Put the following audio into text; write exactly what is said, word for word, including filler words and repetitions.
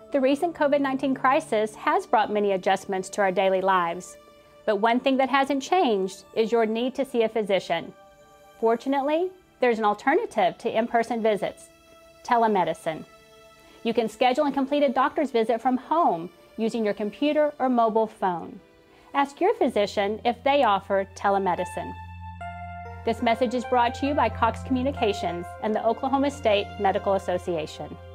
The recent COVID nineteen crisis has brought many adjustments to our daily lives, but one thing that hasn't changed is your need to see a physician. Fortunately, there's an alternative to in-person visits: telemedicine. You can schedule and complete a doctor's visit from home using your computer or mobile phone. Ask your physician if they offer telemedicine. This message is brought to you by Cox Communications and the Oklahoma State Medical Association.